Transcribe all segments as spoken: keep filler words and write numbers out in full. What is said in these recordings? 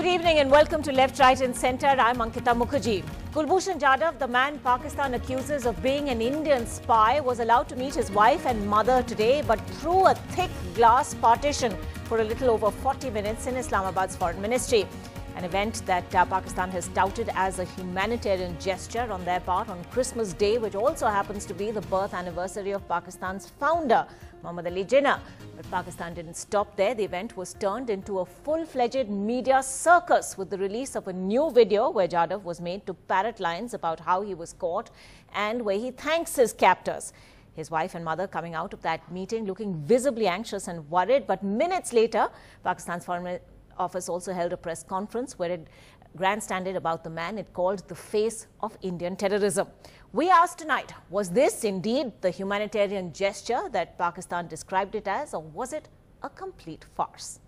evening and welcome to Left, Right and Centre. I'm Ankita Mukherjee. Kulbhushan Jadhav, the man Pakistan accuses of being an Indian spy, was allowed to meet his wife and mother today, but through a thick glass partition for a little over forty minutes in Islamabad's foreign ministry. An event that uh, Pakistan has touted as a humanitarian gesture on their part on Christmas Day, which also happens to be the birth anniversary of Pakistan's founder, Muhammad Ali Jinnah. But Pakistan didn't stop there. The event was turned into a full-fledged media circus with the release of a new video where Jadhav was made to parrot lines about how he was caught and where he thanks his captors. His wife and mother coming out of that meeting looking visibly anxious and worried. But minutes later, Pakistan's foreign office also held a press conference where it grandstanded about the man it called the face of Indian terrorism. We asked tonight, was this indeed the humanitarian gesture that Pakistan described it as, or was it a complete farce?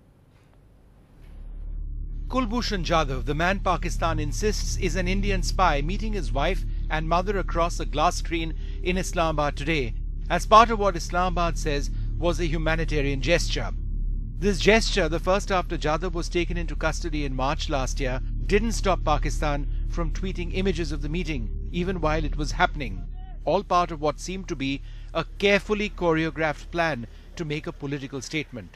Kulbhushan Jadhav, the man Pakistan insists is an Indian spy, meeting his wife and mother across a glass screen in Islamabad today, as part of what Islamabad says was a humanitarian gesture. This gesture, the first after Jadhav was taken into custody in March last year, didn't stop Pakistan from tweeting images of the meeting, even while it was happening. All part of what seemed to be a carefully choreographed plan to make a political statement.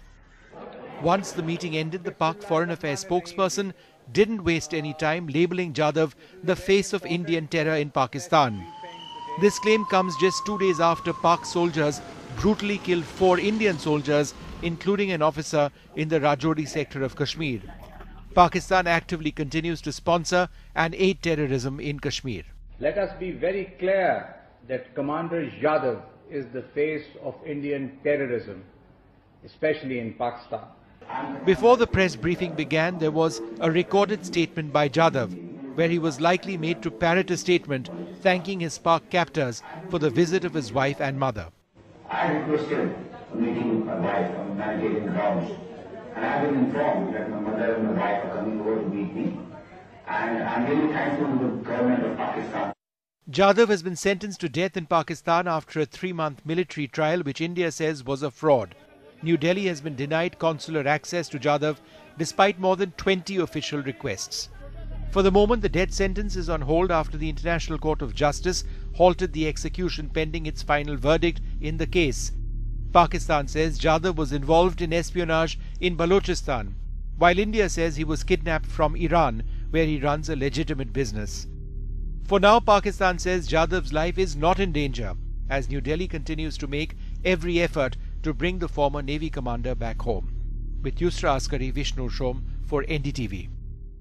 Once the meeting ended, the Pak Foreign Affairs spokesperson didn't waste any time labeling Jadhav the face of Indian terror in Pakistan. This claim comes just two days after Pak soldiers brutally killed four Indian soldiers, including an officer in the Rajouri sector of Kashmir. Pakistan actively continues to sponsor and aid terrorism in Kashmir. Let us be very clear that Commander Jadhav is the face of Indian terrorism, especially in Pakistan. Before the press briefing began, there was a recorded statement by Jadhav, where he was likely made to parrot a statement thanking his Pak captors for the visit of his wife and mother. I requested a meeting with my wife on humanitarian grounds, and I have been informed that my mother and my wife are coming over to meet me, and I'm really thankful to the government of Pakistan. Jadhav has been sentenced to death in Pakistan after a three-month military trial which India says was a fraud. New Delhi has been denied consular access to Jadhav despite more than twenty official requests. For the moment, the death sentence is on hold after the International Court of Justice halted the execution pending its final verdict in the case. Pakistan says Jadhav was involved in espionage in Balochistan, while India says he was kidnapped from Iran, where he runs a legitimate business. For now, Pakistan says Jadhav's life is not in danger, as New Delhi continues to make every effort to bring the former Navy commander back home. With Yusra Askari, Vishnu Shom for N D T V.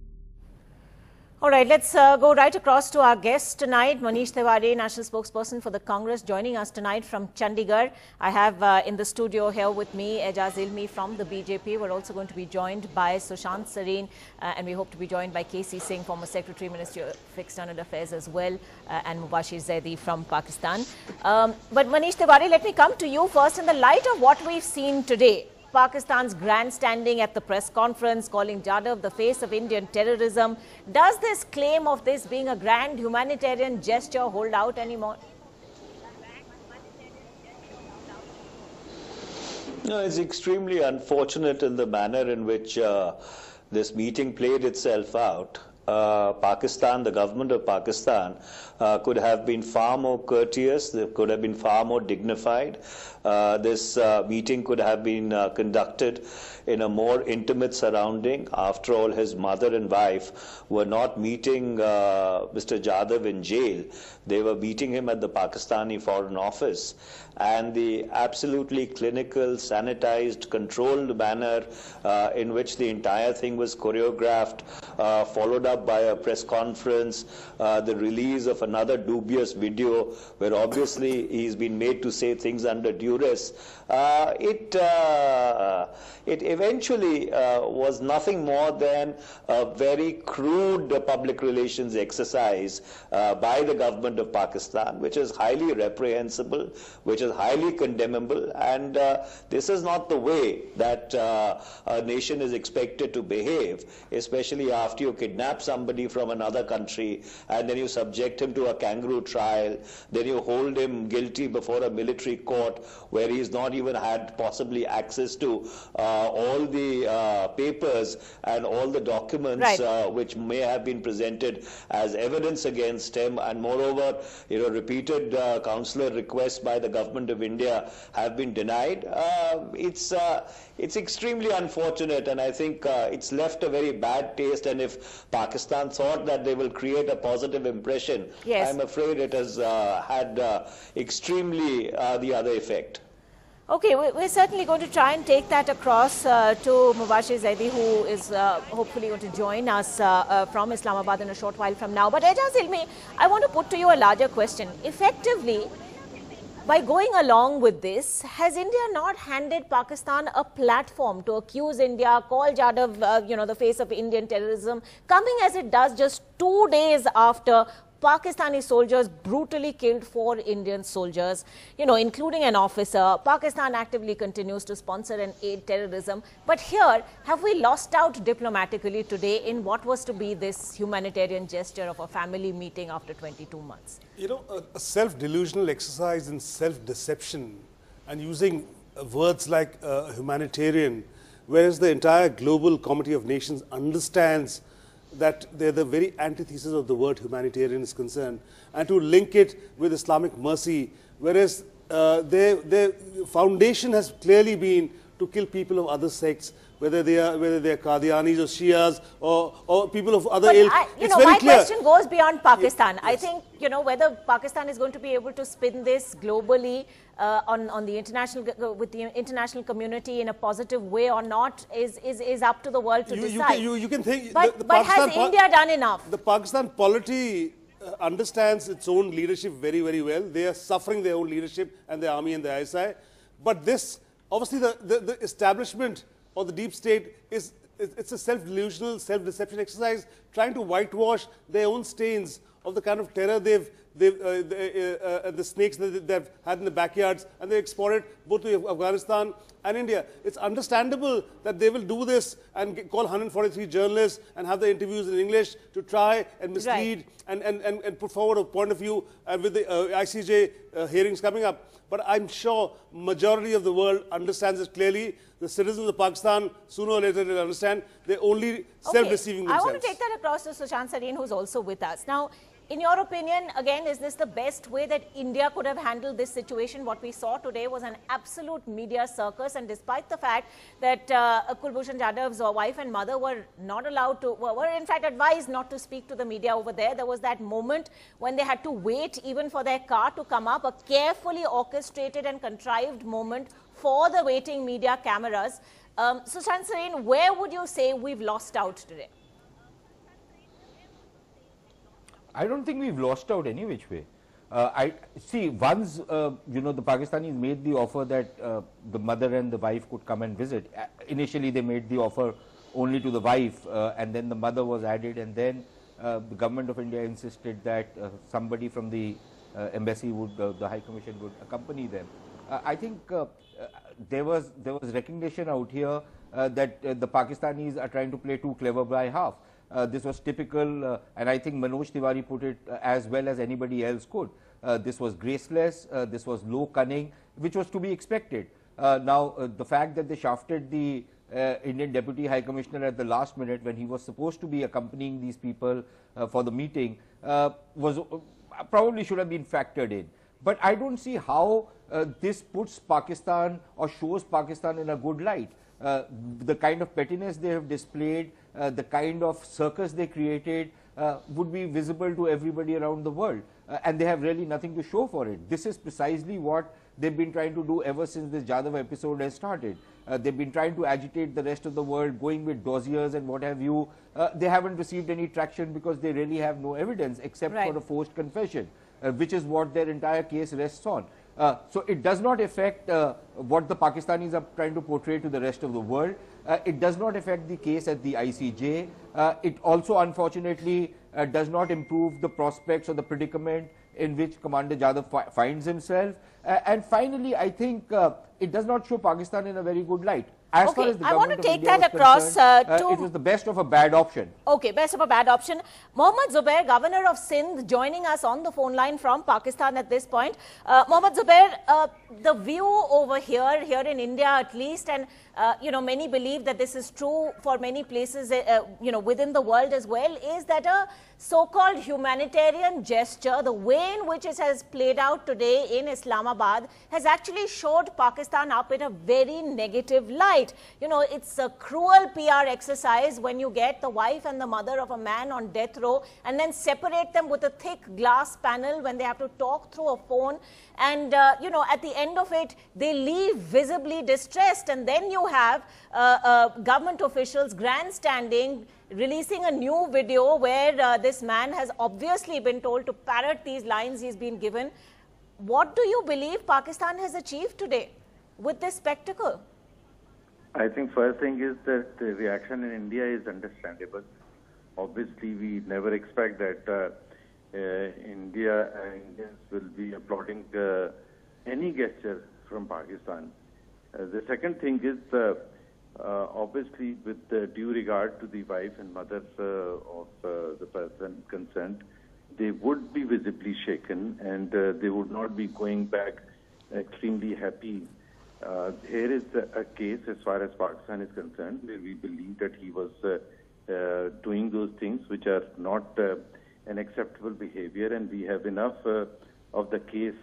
All right, let's uh, go right across to our guest tonight, Manish Tiwari, National Spokesperson for the Congress, joining us tonight from Chandigarh. I have uh, in the studio here with me Ejaz Ilmi from the B J P. We're also going to be joined by Sushant Sareen, uh, and we hope to be joined by K C Singh, former Secretary, Ministry of External Affairs as well, uh, and Mubashir Zaidi from Pakistan. Um, but Manish Tiwari, let me come to you first. In the light of what we've seen today, Pakistan's grandstanding at the press conference, calling Jadhav the face of Indian terrorism, does this claim of this being a grand humanitarian gesture hold out anymore? No, it's extremely unfortunate in the manner in which uh, this meeting played itself out. Uh, Pakistan, the government of Pakistan, uh, could have been far more courteous, they could have been far more dignified. Uh, this uh, meeting could have been uh, conducted in a more intimate surrounding. After all, his mother and wife were not meeting uh, Mr Jadhav in jail. They were meeting him at the Pakistani Foreign Office. And the absolutely clinical, sanitized, controlled manner uh, in which the entire thing was choreographed, uh, followed up by a press conference, uh, the release of another dubious video where obviously he's been made to say things under duress, uh, it, uh, it eventually uh, was nothing more than a very crude public relations exercise uh, by the government of Pakistan, which is highly reprehensible, which is highly condemnable, and uh, this is not the way that uh, a nation is expected to behave, especially after you kidnap somebody from another country and then you subject him to a kangaroo trial, then you hold him guilty before a military court where he's not even had possibly access to uh, all the uh, papers and all the documents right. uh, which may have been presented as evidence against him, and moreover, you know, repeated uh, consular requests by the government of India have been denied. Uh, it's uh, it's extremely unfortunate, and I think uh, it's left a very bad taste. And if Pakistan thought that they will create a positive impression, yes. I'm afraid it has uh, had uh, extremely uh, the other effect. Okay, we're certainly going to try and take that across uh, to Mubashir Zaidi, who is uh, hopefully going to join us uh, uh, from Islamabad in a short while from now. But Ejaz Ilmi, I want to put to you a larger question. Effectively, by going along with this, has India not handed Pakistan a platform to accuse India, call Jadhav, uh, you know, the face of Indian terrorism, coming as it does just two days after Pakistani soldiers brutally killed four Indian soldiers, you know, including an officer. Pakistan actively continues to sponsor and aid terrorism. But here, have we lost out diplomatically today in what was to be this humanitarian gesture of a family meeting after twenty-two months? You know, a, a self-delusional exercise in self-deception and using uh, words like uh, humanitarian, whereas the entire global committee of nations understands that they're the very antithesis of the word humanitarian is concerned, and to link it with Islamic mercy, whereas uh, their, their foundation has clearly been to kill people of other sects, whether they are whether they are Qadianis or Shias or, or people of other ilk. I, you it's know, very my clear. question goes beyond Pakistan. Yes. I think, you know, whether Pakistan is going to be able to spin this globally uh, on, on the international, with the international community in a positive way or not is, is, is up to the world to you, decide. You can, you, you can think, but the, the but has India done enough? The Pakistan polity uh, understands its own leadership very, very well. They are suffering their own leadership and the army and the I S I. But this, obviously, the, the, the establishment or the deep state is it's a self-delusional, self-deception exercise trying to whitewash their own stains of the kind of terror they've, they've uh, the, uh, uh, the snakes that they've had in the backyards, and they exported both to Afghanistan and India. It's understandable that they will do this and get, call one hundred forty-three journalists and have the interviews in English to try and mislead right. and, and, and, and put forward a point of view uh, with the uh, I C J uh, hearings coming up. But I'm sure majority of the world understands it clearly. The citizens of Pakistan, sooner or later, will understand. They're only self-deceiving okay. themselves. I want to take that across to Sushant Sareen, who's also with us. Now, in your opinion, again, is this the best way that India could have handled this situation? What we saw today was an absolute media circus, and despite the fact that uh, Kulbhushan Jadhav's wife and mother were not allowed to, were in fact advised not to speak to the media over there, there was that moment when they had to wait even for their car to come up, a carefully orchestrated and contrived moment for the waiting media cameras. Um, Sushant Sareen, where would you say we've lost out today? I don't think we've lost out any which way. Uh, I see once uh, you know the Pakistanis made the offer that uh, the mother and the wife could come and visit. Uh, initially, they made the offer only to the wife, uh, and then the mother was added, and then uh, the government of India insisted that uh, somebody from the uh, embassy would, uh, the High Commission would accompany them. Uh, I think uh, uh, there was there was recognition out here uh, that uh, the Pakistanis are trying to play too clever by half. Uh, this was typical, uh, and I think Manoj Tiwari put it uh, as well as anybody else could. Uh, this was graceless, uh, this was low cunning, which was to be expected. Uh, now, uh, the fact that they shafted the uh, Indian Deputy High Commissioner at the last minute when he was supposed to be accompanying these people uh, for the meeting uh, was uh, probably should have been factored in. But I don't see how uh, this puts Pakistan or shows Pakistan in a good light. Uh, the kind of pettiness they have displayed, uh, the kind of circus they created uh, would be visible to everybody around the world. Uh, and they have really nothing to show for it. This is precisely what they've been trying to do ever since this Jadhav episode has started. Uh, they've been trying to agitate the rest of the world, going with dossiers and what have you. Uh, they haven't received any traction because they really have no evidence except right. for a forced confession, uh, which is what their entire case rests on. Uh, so it does not affect uh, what the Pakistanis are trying to portray to the rest of the world. Uh, it does not affect the case at the I C J. Uh, it also, unfortunately, uh, does not improve the prospects or the predicament in which Commander Jadhav fi finds himself. Uh, and finally, I think uh, it does not show Pakistan in a very good light. As okay, far as the I want to government take of India that was across uh, concerned, to... uh, it was the best of a bad option. Okay, best of a bad option. Mohammad Zubair, Governor of Sindh, joining us on the phone line from Pakistan at this point. Uh, Mohammad Zubair, uh, the view over here, here in India at least, and uh, you know, many believe that this is true for many places, uh, you know, within the world as well, is that a so-called humanitarian gesture, the way in which it has played out today in Islamabad, has actually showed Pakistan up in a very negative light. You know, it's a cruel P R exercise when you get the wife and the mother of a man on death row and then separate them with a thick glass panel when they have to talk through a phone. And, uh, you know, at the end of it, they leave visibly distressed. And then you have uh, uh, government officials grandstanding, releasing a new video where uh, this man has obviously been told to parrot these lines he's been given. What do you believe Pakistan has achieved today with this spectacle? I think first thing is that the reaction in India is understandable. Obviously, we never expect that uh, uh, India and Indians will be applauding uh, any gesture from Pakistan. Uh, the second thing is, uh, uh, obviously, with uh, due regard to the wife and mother uh, of uh, the person concerned, they would be visibly shaken and uh, they would not be going back extremely happy. Uh, here is a, a case as far as Pakistan is concerned where we believe that he was uh, uh, doing those things which are not uh, an acceptable behavior, and we have enough uh, of the case.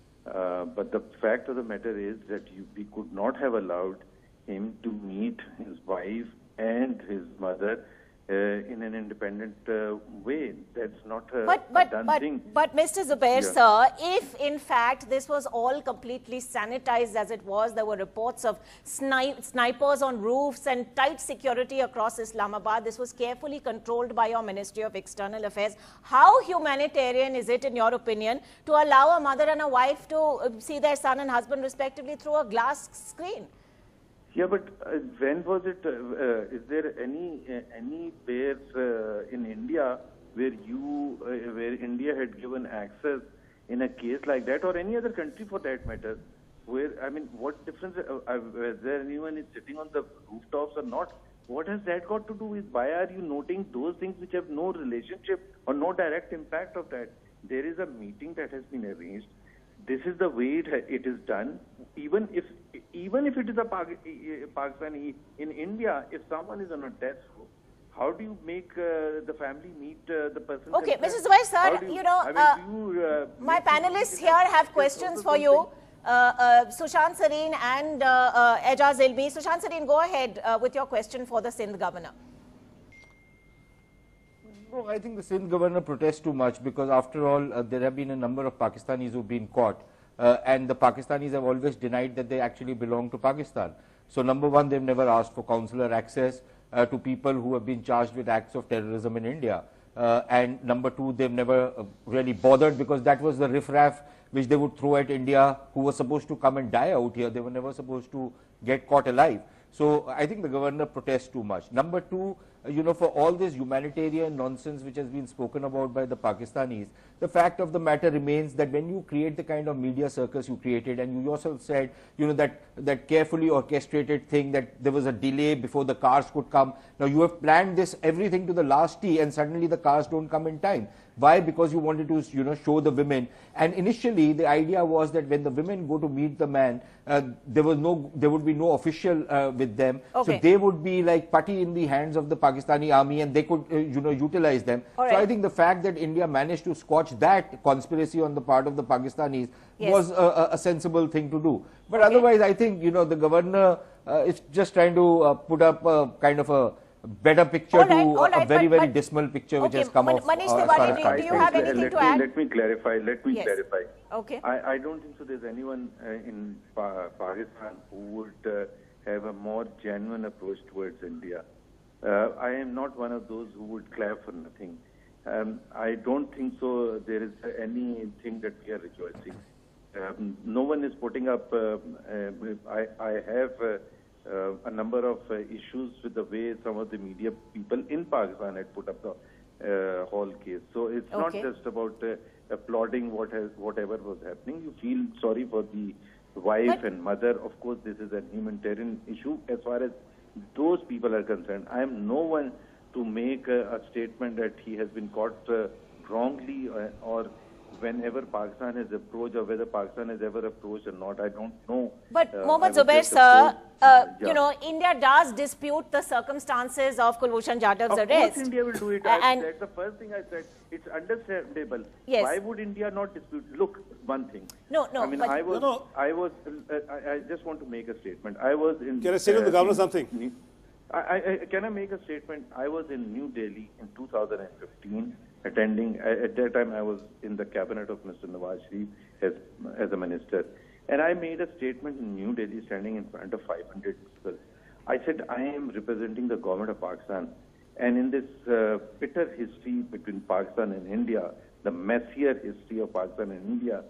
Uh, but the fact of the matter is that you, we could not have allowed him to meet his wife and his mother Uh, in an independent uh, way. That's not a, but, but, a done but, thing. But Mister Zubair, Yeah. sir, if in fact this was all completely sanitized as it was, there were reports of sni snipers on roofs and tight security across Islamabad, this was carefully controlled by your Ministry of External Affairs, how humanitarian is it, in your opinion, to allow a mother and a wife to uh, see their son and husband respectively through a glass screen? Yeah, but uh, when was it? Uh, uh, is there any uh, anywhere uh, in India where you, uh, where India had given access in a case like that, or any other country for that matter? Where I mean, what difference? Uh, uh, whether anyone is sitting on the rooftops or not? What has that got to do with? Why are you noting those things which have no relationship or no direct impact of that? There is a meeting that has been arranged. This is the way it, it is done. Even if even if it is a Pakistani in India, if someone is on a death row, how do you make uh, the family meet uh, the person? Okay, Mister Zubair, sir, you, you know, I mean, uh, you, uh, my panelists here have questions for you. Uh, uh, Sushant Sareen and uh, uh, Ejaz Ilmi. Sushant Sareen, go ahead uh, with your question for the Sindh governor. No, I think the Sindh governor protests too much because after all, uh, there have been a number of Pakistanis who have been caught uh, and the Pakistanis have always denied that they actually belong to Pakistan. So number one, they've never asked for consular access uh, to people who have been charged with acts of terrorism in India. Uh, and number two, they've never uh, really bothered because that was the riffraff which they would throw at India who was supposed to come and die out here. They were never supposed to get caught alive. So I think the governor protests too much. Number two, you know, for all this humanitarian nonsense which has been spoken about by the Pakistanis, the fact of the matter remains that when you create the kind of media circus you created, and you yourself said, you know, that, that carefully orchestrated thing that there was a delay before the cars could come. Now you have planned this everything to the last T and suddenly the cars don't come in time. Why? Because you wanted to, you know, show the women. And initially the idea was that when the women go to meet the man, uh, there was no, there would be no official uh, with them. Okay. So they would be like putty in the hands of the Pakistani army and they could, uh, you know, utilize them. All so right. I think the fact that India managed to squash that conspiracy on the part of the Pakistanis Yes. was a, a sensible thing to do. But Okay. otherwise, I think, you know, the governor uh, is just trying to uh, put up a kind of a better picture All right, to all a, right, a very, but- very but- dismal picture which Okay, has come Man- off. Manish uh, as Tiwari, far as do you Pakistan have is anything let to me, add? Let me clarify. Let me Yes. clarify. Okay. I, I don't think so there's anyone uh, in pa Pakistan who would uh, have a more genuine approach towards India. Uh, I am not one of those who would clap for nothing. Um, I don't think so there is anything that we are rejoicing. Um, no one is putting up, uh, uh, I, I have uh, uh, a number of uh, issues with the way some of the media people in Pakistan had put up the uh, whole case. So it's Okay. not just about uh, applauding what has, whatever was happening. You feel sorry for the wife But and mother. Of course, this is a humanitarian issue as far as those people are concerned. I am no one to make a, a statement that he has been caught uh, wrongly or, or whenever Pakistan has approached or whether Pakistan has ever approached or not. I don't know. But uh, Mohammad I was Zubair, just sir, approached. uh, Yeah. you know, India does dispute the circumstances of Kulbhushan Jadhav's Of arrest. course India will do it. A- I and said, the first thing I said, it's understandable. Yes. Why would India not dispute? Look, one thing. No, no, I mean, but- I was, No, no. I was, uh, I, I just want to make a statement. I was in... Can I say to the uh, governor in- something? New- I, I, I, can I make a statement? I was in New Delhi in two thousand fifteen, attending, at that time I was in the cabinet of Mister Nawaz Sharif as, as a minister. And I made a statement in New Delhi standing in front of five hundred people. I said, I am representing the government of Pakistan. And in this uh, bitter history between Pakistan and India, the messier history of Pakistan and India,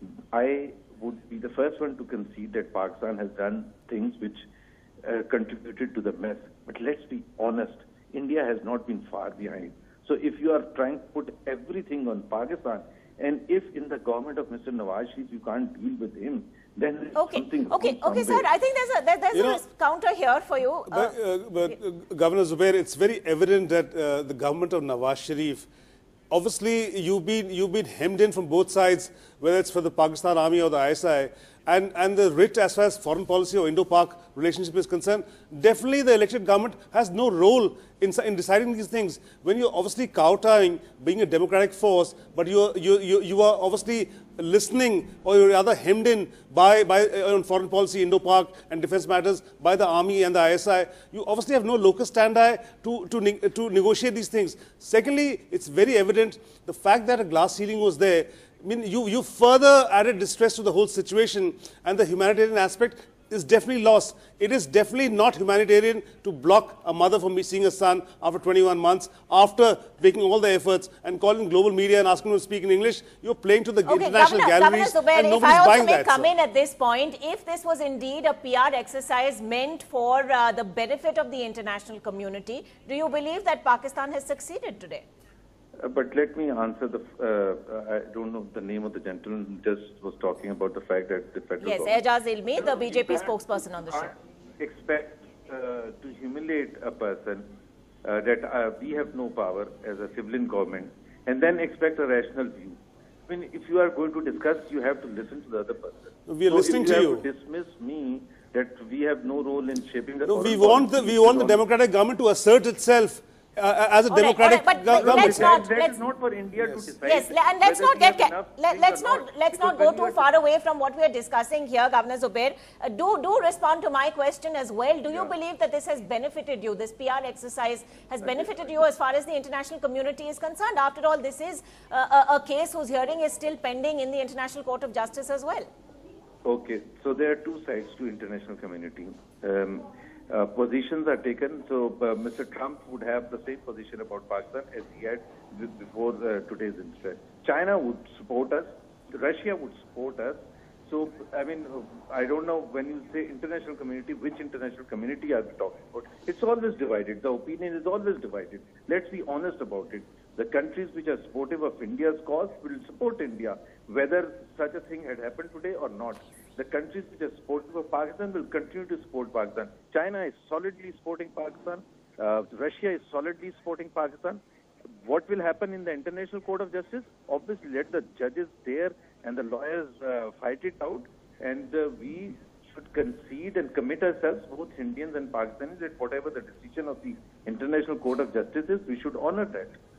I would be the first one to concede that Pakistan has done things which uh, contributed to the mess. But let's be honest, India has not been far behind. So if you are trying to put everything on Pakistan, and if in the government of Mister Nawaz Sharif you can't deal with him, then there's okay, something okay, wrong okay, sir. somewhere. I think there's a there, there's You a know, counter here for you. Uh, But, uh, but uh, Governor Zubair, it's very evident that uh, the government of Nawaz Sharif, obviously you've been, you've been hemmed in from both sides, whether it's for the Pakistan Army or the I S I, and, and the writ as far as foreign policy or Indo-Pak relationship is concerned, definitely the elected government has no role in, in deciding these things. When you're obviously kowtowing, being a democratic force, but you're, you, you, you are obviously listening or you're rather hemmed in by, by uh, on foreign policy, Indo-Pak and defense matters by the army and the I S I, you obviously have no locus standi to, to, ne to negotiate these things. Secondly, it's very evident the fact that a glass ceiling was there, I mean, you, you further added distress to the whole situation, and the humanitarian aspect is definitely lost. It is definitely not humanitarian to block a mother from seeing a son after twenty-one months, after making all the efforts and calling global media and asking them to speak in English. You're playing to the Okay, international Governor, galleries, Governor Zubair, and if nobody's I also buying may that. come sir. in at this point, if this was indeed a P R exercise meant for uh, the benefit of the international community, do you believe that Pakistan has succeeded today? Uh, but let me answer the, uh, I don't know the name of the gentleman who just was talking about the fact that the federal Yes, government... Ejaz Ilmi, the B J P You can't- spokesperson on the you show. can't expect uh, to humiliate a person uh, that uh, we have no power as a civilian government and then expect a rational view. I mean, if you are going to discuss, you have to listen to the other person. We are so listening if to you. you. Have to dismiss me that we have no role in shaping the... No, we foreign want the, policy, we want the on- democratic government to assert itself uh, as a All right, democratic all right, but- go- but government. let's not- That let's- is not for India to decide. Yes, le- and let's whether not we get have ca- enough let, things let's or not let's Because not go when you too are- far away from what we are discussing here, Governor Zubair. Uh, do do respond to my question as well. Do you Yeah. believe that this has benefited you? This P R exercise has benefited you as far as the international community is concerned. After all, this is uh, a, a case whose hearing is still pending in the International Court of Justice as well. Okay, so there are two sides to international community. Um, uh, positions are taken. So uh, Mister Trump would have the same position about Pakistan as he had b- before uh, today's incident. China would support us. Russia would support us. So, I mean, uh, I don't know when you say international community, which international community are we talking about? It's always divided. The opinion is always divided. Let's be honest about it. The countries which are supportive of India's cause will support India, whether such a thing had happened today or not. The countries which are supportive of Pakistan will continue to support Pakistan. China is solidly supporting Pakistan. Uh, Russia is solidly supporting Pakistan. What will happen in the International Court of Justice? Obviously, let the judges there and the lawyers uh, fight it out. And uh, we should concede and commit ourselves, both Indians and Pakistanis, that whatever the decision of the International Court of Justice is, we should honor that.